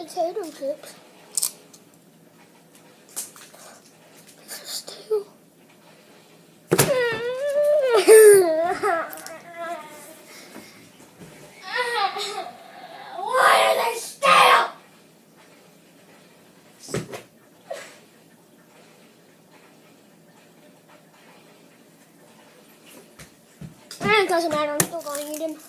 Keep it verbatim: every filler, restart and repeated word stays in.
potato chips. Stale. Why are they stale? It doesn't matter, I'm still going to eat them.